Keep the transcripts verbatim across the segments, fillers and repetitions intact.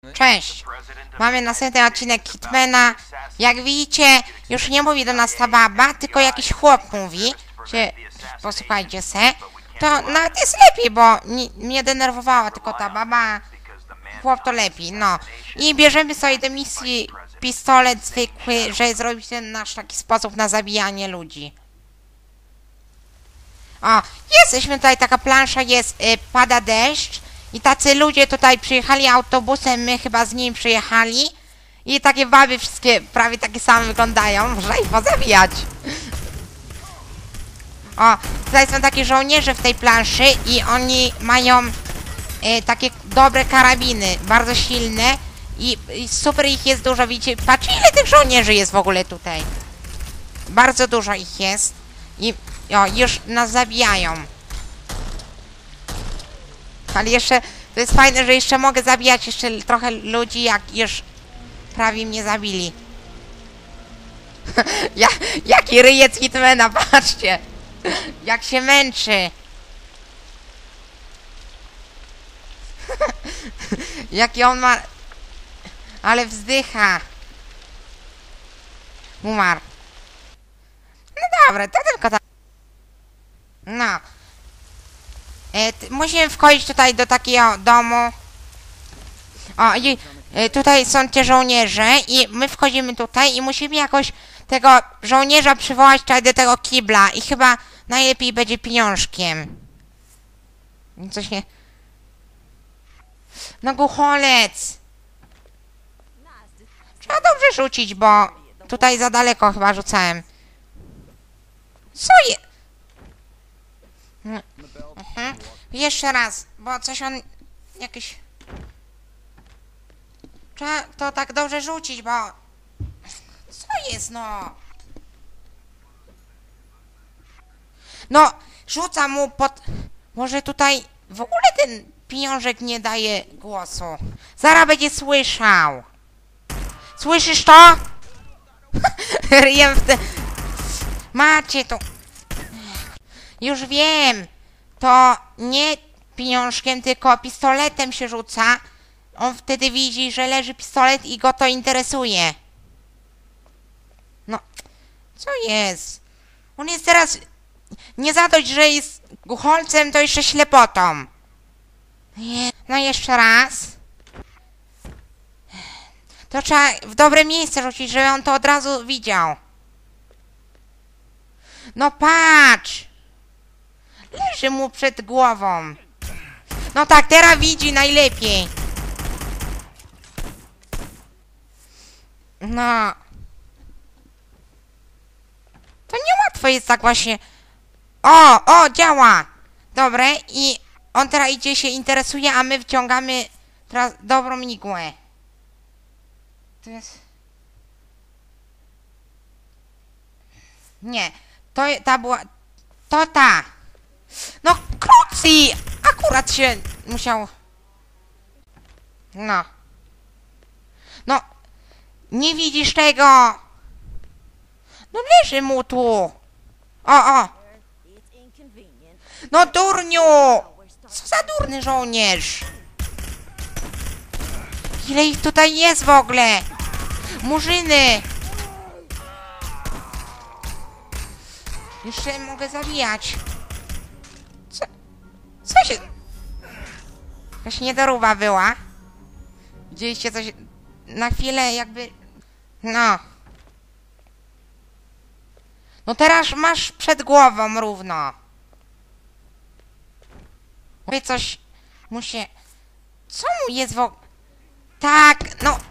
Cześć! Mamy następny odcinek Hitmana. Jak widzicie, już nie mówi do nas ta baba, tylko jakiś chłop mówi, że posłuchajcie se. To nawet jest lepiej, bo nie, mnie denerwowała tylko ta baba. Chłop to lepiej, no. I bierzemy sobie do misji pistolet zwykły, żeby zrobić ten nasz taki sposób na zabijanie ludzi. O, jesteśmy tutaj, taka plansza jest, y, pada deszcz. I tacy ludzie tutaj przyjechali autobusem, my chyba z nim przyjechali. I takie baby wszystkie prawie takie same wyglądają, można ich pozabijać. O, tutaj są takie żołnierze w tej planszy i oni mają y, takie dobre karabiny, bardzo silne. I, I super ich jest dużo, widzicie, patrzcie ile tych żołnierzy jest w ogóle tutaj. Bardzo dużo ich jest. I o, już nas zabijają. Ale jeszcze, to jest fajne, że jeszcze mogę zabijać jeszcze trochę ludzi, jak już prawie mnie zabili. ja, jaki ryjec Hitmana, patrzcie! Jak się męczy! Jaki on ma... Ale wzdycha! Umarł. No dobra, to tylko tak. No. E, musimy wchodzić tutaj do takiego domu. O, i e, tutaj są te żołnierze i my wchodzimy tutaj i musimy jakoś tego żołnierza przywołać tutaj do tego kibla i chyba najlepiej będzie pieniążkiem. Coś nie... No głucholec! Trzeba dobrze rzucić, bo tutaj za daleko chyba rzucałem. Co je... Mhm. Jeszcze raz, bo coś on... Jakiś... Trzeba to tak dobrze rzucić, bo... Co jest, no? No, rzucam mu pod... Może tutaj w ogóle ten pieniążek nie daje głosu. Zaraz będzie słyszał. Słyszysz to? Ryjem w te... Macie to... Już wiem. To nie pieniążkiem, tylko pistoletem się rzuca. On wtedy widzi, że leży pistolet i go to interesuje. No, co jest? On jest teraz... Nie za dość, że jest głucholcem, to jeszcze ślepotą. No jeszcze raz. To trzeba w dobre miejsce rzucić, żeby on to od razu widział. No patrz! Leży mu przed głową. No tak, teraz widzi najlepiej. No. To niełatwo jest tak właśnie. O, o, działa. Dobre, i on teraz idzie się interesuje, a my wciągamy teraz dobrą igłę. To jest... Nie, to ta była... To ta. No, krócej! Akurat się musiał... No. No. Nie widzisz tego? No leży mu tu. O, o. No durniu! Co za durny żołnierz? Ile ich tutaj jest w ogóle? Murzyny! Jeszcze mogę zabijać. Co? Co się... Jakaś niedoróba była. Widzieliście coś... Na chwilę jakby... No. No teraz masz przed głową równo. Mówię coś... Muszę... Co mu jest w ogóle... Tak, no...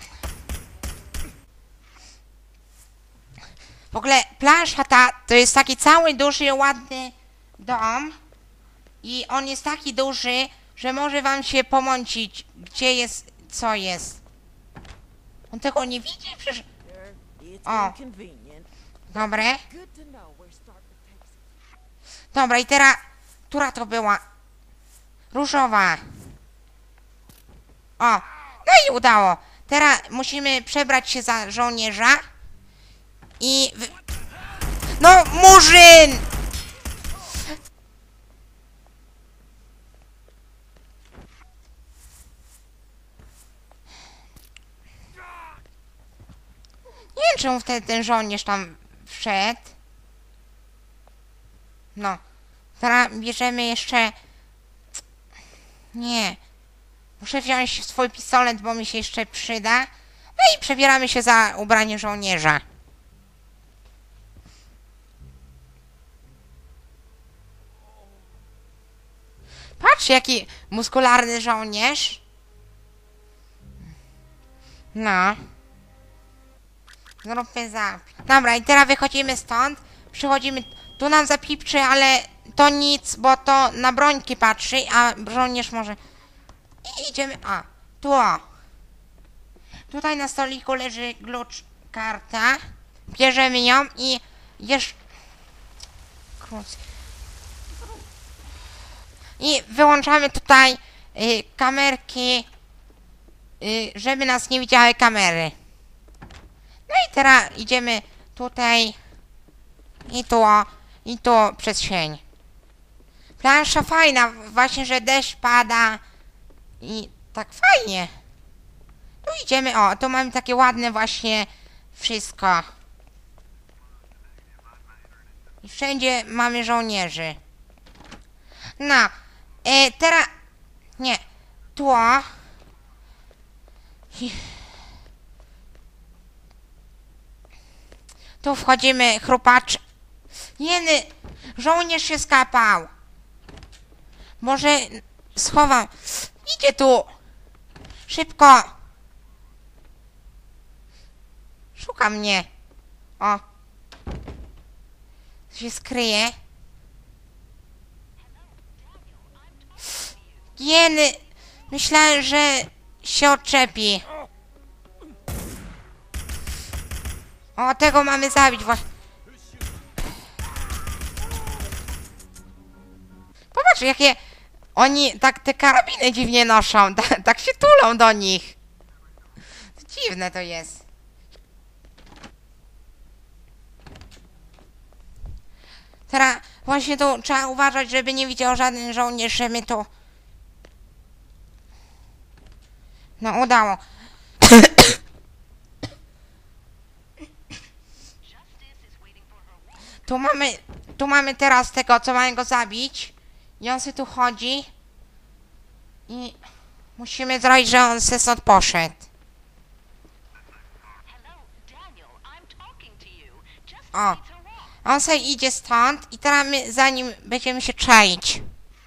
W ogóle plansza ta to jest taki cały duży, ładny dom. I on jest taki duży, że może wam się pomącić, gdzie jest, co jest. On tego nie widzi? Przecież... O. Dobre. Dobra, i teraz... Która to była? Różowa. O. No i udało. Teraz musimy przebrać się za żołnierza. I... W... No, murzyn! czemu wtedy ten żołnierz tam wszedł. No. Teraz bierzemy jeszcze... Nie. Muszę wziąć swój pistolet, bo mi się jeszcze przyda. No i przebieramy się za ubranie żołnierza. Patrz, jaki muskularny żołnierz. No. Zróbmy zapis. Dobra, i teraz wychodzimy stąd. Przychodzimy... Tu nam zapipczy, ale to nic, bo to na brońki patrzy, a żołnierz może... I idziemy... A, tu o. Tutaj na stoliku leży klucz, karta. Bierzemy ją i jeszcze... I wyłączamy tutaj y, kamerki, y, żeby nas nie widziały kamery. No i teraz idziemy tutaj i tu, i tu przez sień. Plansza fajna, właśnie, że deszcz pada i tak fajnie. Tu idziemy, o, tu mamy takie ładne właśnie wszystko. I wszędzie mamy żołnierzy. No, e, teraz... Nie, tło. Tu wchodzimy, chrupacz. Jeny, żołnierz się skapał. Może schowam. Idzie tu. Szybko. Szuka mnie. O. Się skryje. Jeny. Myślałem, że się odczepi. O, tego mamy zabić właśnie. Popatrz, jakie oni tak te karabiny dziwnie noszą. Tak, tak się tulą do nich. Dziwne to jest. Teraz właśnie tu trzeba uważać, żeby nie widział żaden żołnierz, że my tu... No, udało. Tu mamy, tu mamy teraz tego, co mamy go zabić. I on sobie tu chodzi. I musimy zrobić, że on se stąd poszedł. O. On sobie idzie stąd i teraz my za nim będziemy się czaić.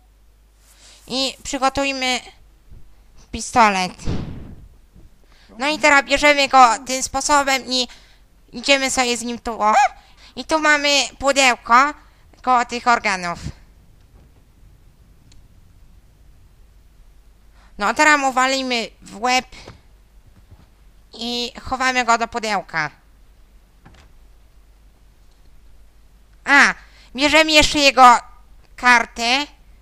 I przygotujmy pistolet. No i teraz bierzemy go tym sposobem i idziemy sobie z nim tu, o. I tu mamy pudełko koło tych organów. No teraz mu walimy w łeb i chowamy go do pudełka. A, bierzemy jeszcze jego kartę.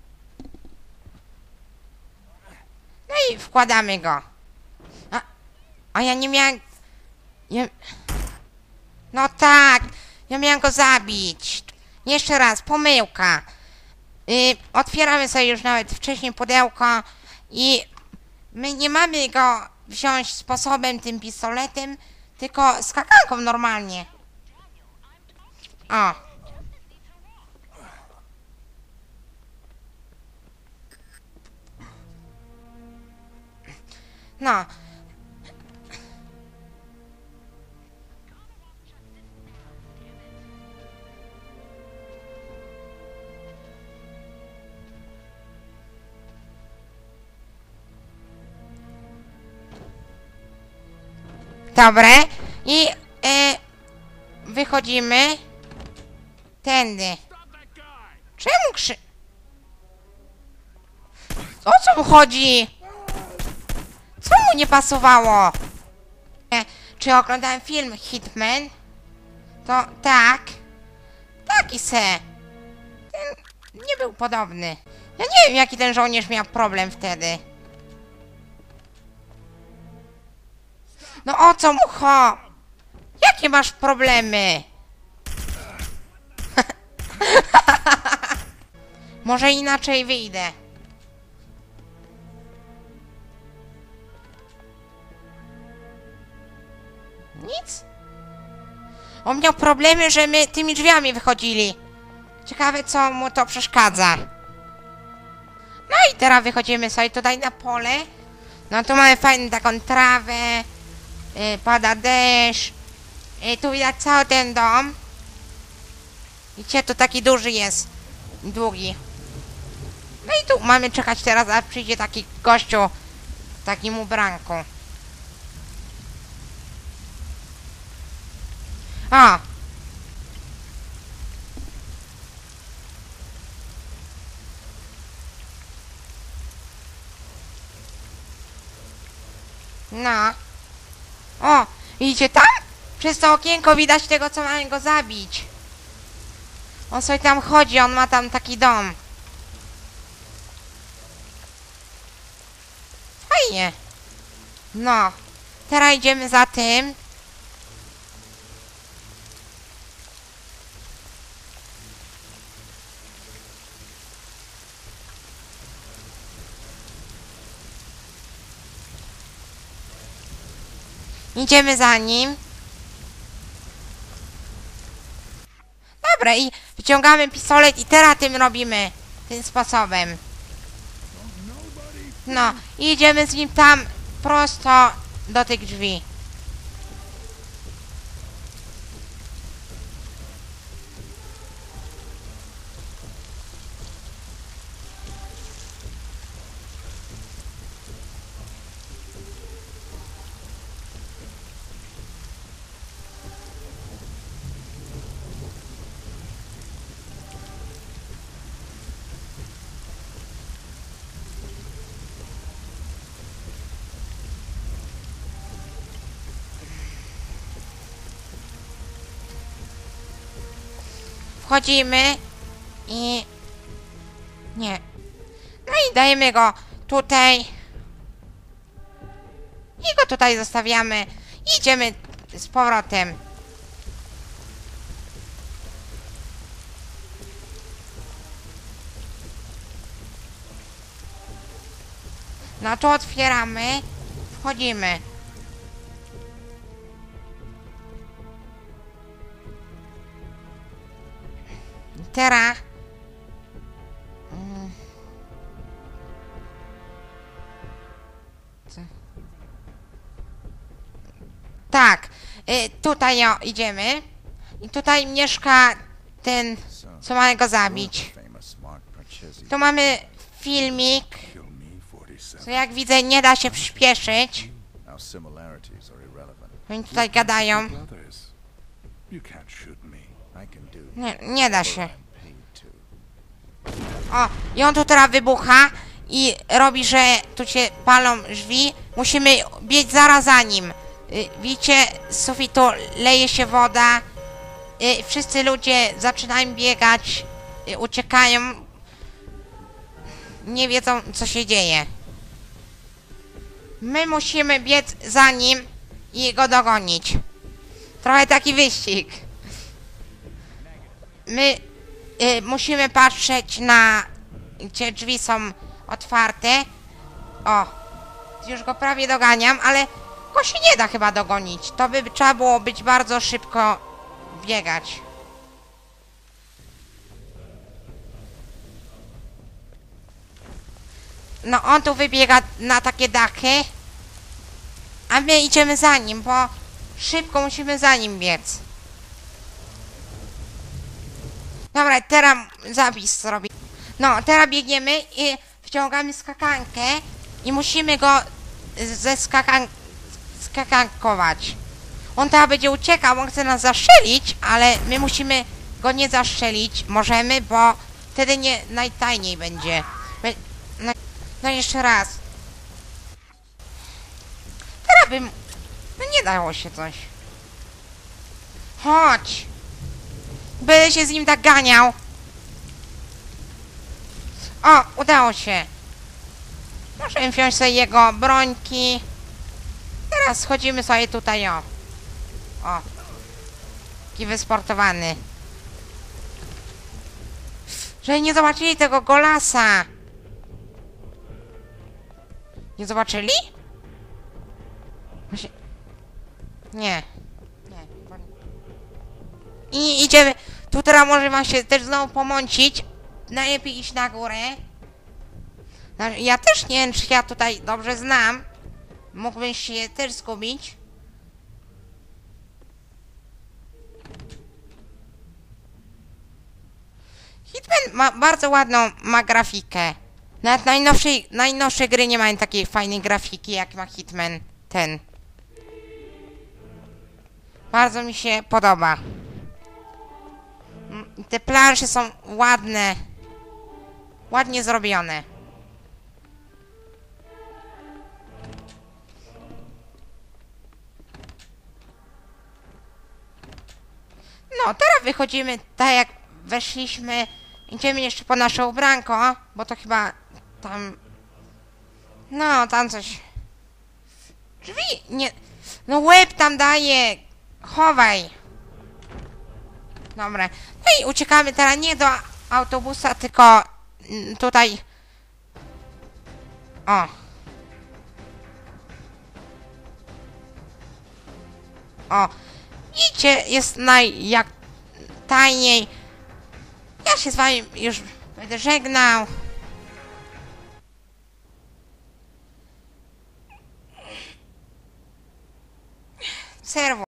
No i wkładamy go. A, a ja nie miałem... Ja... No tak, ja miałem go zabić. Jeszcze raz, pomyłka. Yy, otwieramy sobie już nawet wcześniej pudełko i my nie mamy go wziąć sposobem tym pistoletem, tylko skakanką normalnie. O. No. Dobre. I e, wychodzimy tędy. Czemu krzy... O co mu chodzi? Co mu nie pasowało? E, czy oglądałem film Hitman? To tak. Taki se. Ten nie był podobny. Ja nie wiem, jaki ten żołnierz miał problem wtedy. No o co mu cho? Jakie masz problemy? Może inaczej wyjdę. Nic? On miał problemy, że my tymi drzwiami wychodzili. Ciekawe, co mu to przeszkadza. No i teraz wychodzimy sobie tutaj na pole. No tu mamy fajną taką trawę. Yy, pada deszcz. Yy, tu widać cały ten dom. Widzicie, tu taki duży jest. Długi. No i tu mamy czekać teraz, aż przyjdzie taki gościu w takim ubranku. O! No. O! Widzicie tam? Przez to okienko widać tego, co mamy go zabić. On sobie tam chodzi, on ma tam taki dom. Fajnie. No. Teraz idziemy za tym. Idziemy za nim. Dobra, i wyciągamy pistolet i teraz tym robimy. Tym sposobem. No, i idziemy z nim tam prosto do tych drzwi. Wchodzimy i... Nie. No i dajemy go tutaj. I go tutaj zostawiamy. I idziemy z powrotem. No tu otwieramy. Wchodzimy. Teraz mm. Tak, y, tutaj o, idziemy i tutaj mieszka ten, co mamy go zabić. Tu mamy filmik, co jak widzę nie da się przyspieszyć. Oni tutaj gadają. Nie, nie da się. O, i on tu teraz wybucha i robi, że tu się palą drzwi. Musimy biec zaraz za nim. Y, widzicie, z sufitu leje się woda. Y, wszyscy ludzie zaczynają biegać, y, uciekają. Nie wiedzą, co się dzieje. My musimy biec za nim i go dogonić. Trochę taki wyścig. My y, musimy patrzeć na... gdzie drzwi są otwarte. O, już go prawie doganiam, ale go się nie da chyba dogonić. To by trzeba było być bardzo szybko biegać. No on tu wybiega na takie dachy, a my idziemy za nim, bo szybko musimy za nim biec. Dobra, teraz zapis zrobię. No, teraz biegniemy i wciągamy skakankę i musimy go ze skakan... skakankować. On teraz będzie uciekał, on chce nas zastrzelić, ale my musimy go nie zastrzelić. Możemy, bo wtedy nie najtajniej będzie. No, no jeszcze raz. Teraz bym... No nie dało się coś. Chodź. Będę się z nim tak ganiał. O, udało się. Możemy wziąć sobie jego brońki. Teraz schodzimy sobie tutaj, o. O. Taki wysportowany. Żeby nie zobaczyli tego golasa. Nie zobaczyli? Właśnie... Nie. Nie. I idziemy. Tu teraz może wam się też znowu pomącić. Najlepiej iść na górę. Znaczy, ja też nie wiem, czy ja tutaj dobrze znam. Mógłbym się też zgubić. Hitman ma bardzo ładną ma grafikę. Nawet najnowszej, najnowsze gry nie mają takiej fajnej grafiki, jak ma Hitman ten. Bardzo mi się podoba. Te plansze są ładne. Ładnie zrobione. No, teraz wychodzimy tak jak weszliśmy. Idziemy jeszcze po nasze ubranko, bo to chyba tam... No, tam coś... Drzwi nie... No łeb tam daje! Chowaj! Dobra. No i uciekamy teraz nie do autobusa, tylko tutaj... O! O! Idźcie, jest naj... jak... tajniej. Ja się z wami już będę żegnał. Serwo.